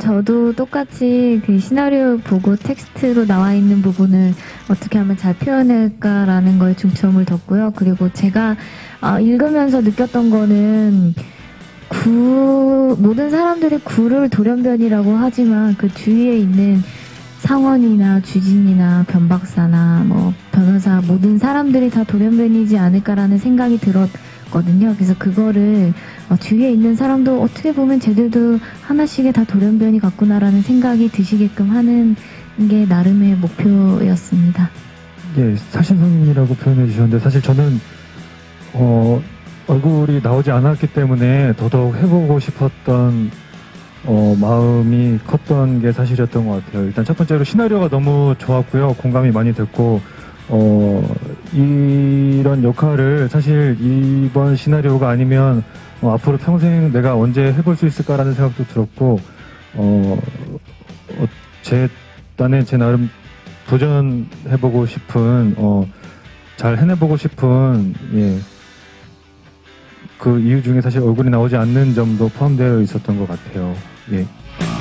저도 똑같이 그 시나리오 보고 텍스트로 나와 있는 부분을 어떻게 하면 잘 표현할까라는 거에 중점을 뒀고요. 그리고 제가 읽으면서 느꼈던 거는 모든 사람들이 구를 돌연변이라고 하지만 그 주위에 있는 상원이나 주진이나 변박사나 뭐 변호사 모든 사람들이 다 돌연변이지 않을까라는 생각이 들었거든요. 그래서 그거를 주위에 있는 사람도 어떻게 보면 쟤들도 하나씩의 다 돌연변이 같구나라는 생각이 드시게끔 하는 게 나름의 목표였습니다. 예, 사신성인이라고 표현해 주셨는데 사실 저는 얼굴이 나오지 않았기 때문에 더더욱 해보고 싶었던 마음이 컸던 게 사실이었던 것 같아요. 일단 첫 번째로 시나리오가 너무 좋았고요. 공감이 많이 됐고 이런 역할을 사실 이번 시나리오가 아니면 앞으로 평생 내가 언제 해볼 수 있을까라는 생각도 들었고 제 나름 도전해보고 싶은 잘 해내보고 싶은 그 이유 중에 사실 얼굴이 나오지 않는 점도 포함되어 있었던 것 같아요. 예.